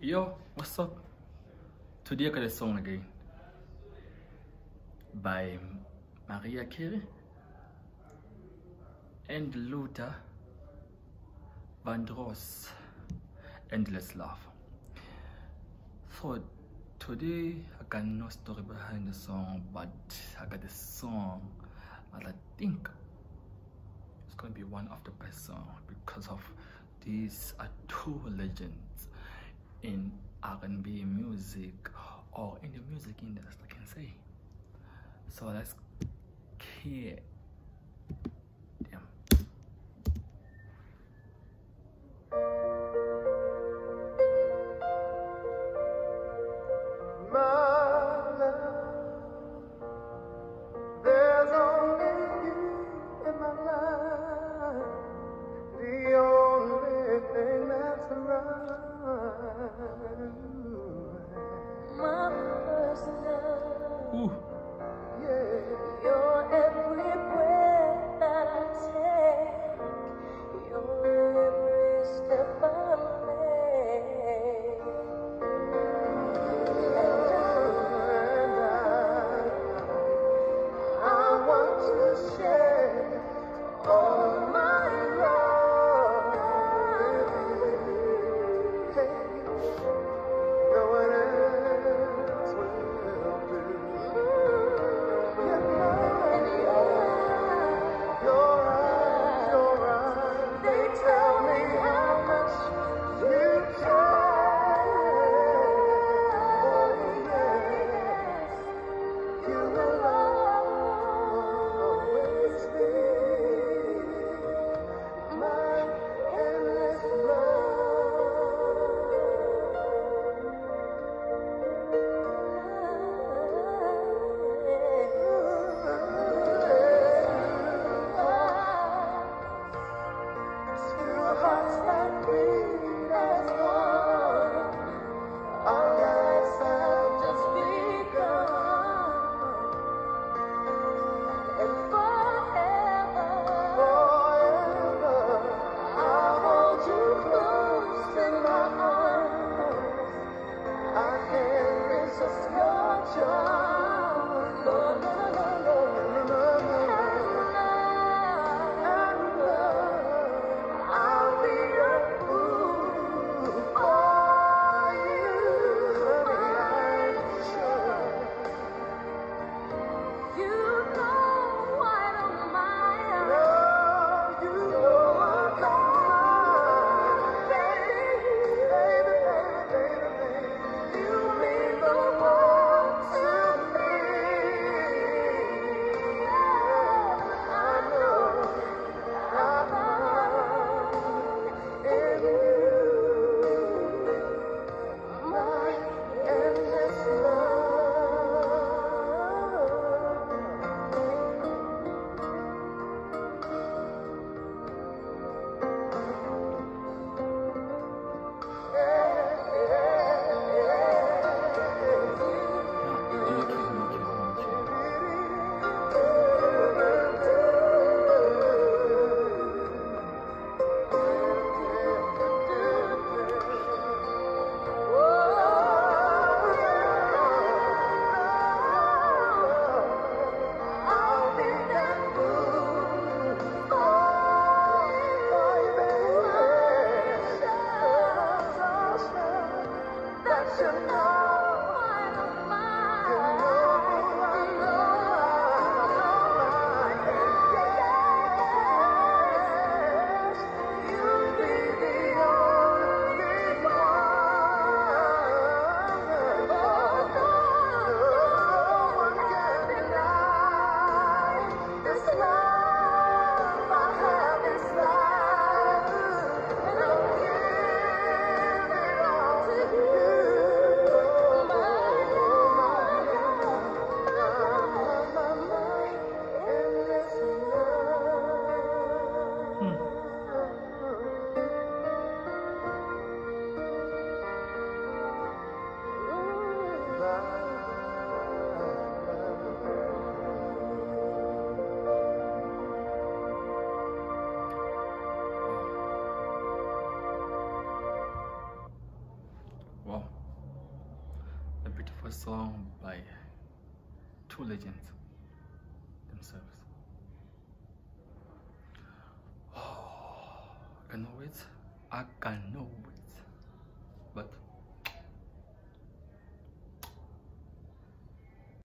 Yo, what's up? Today I got a song again by Mariah Carey and Luther Vandross, Endless Love. So today I got no story behind the song, but I got a song that I think it's gonna be one of the best songs because of these are two legends in R&B music or in the music industry, I can say. So let's hear them. There's only you in my life, the only thing that's right. My first love, yeah. Your every breath that I take, your every step I make, I want to share all my love with you. Wow, a beautiful song by two legends themselves. Oh, I cannot wait.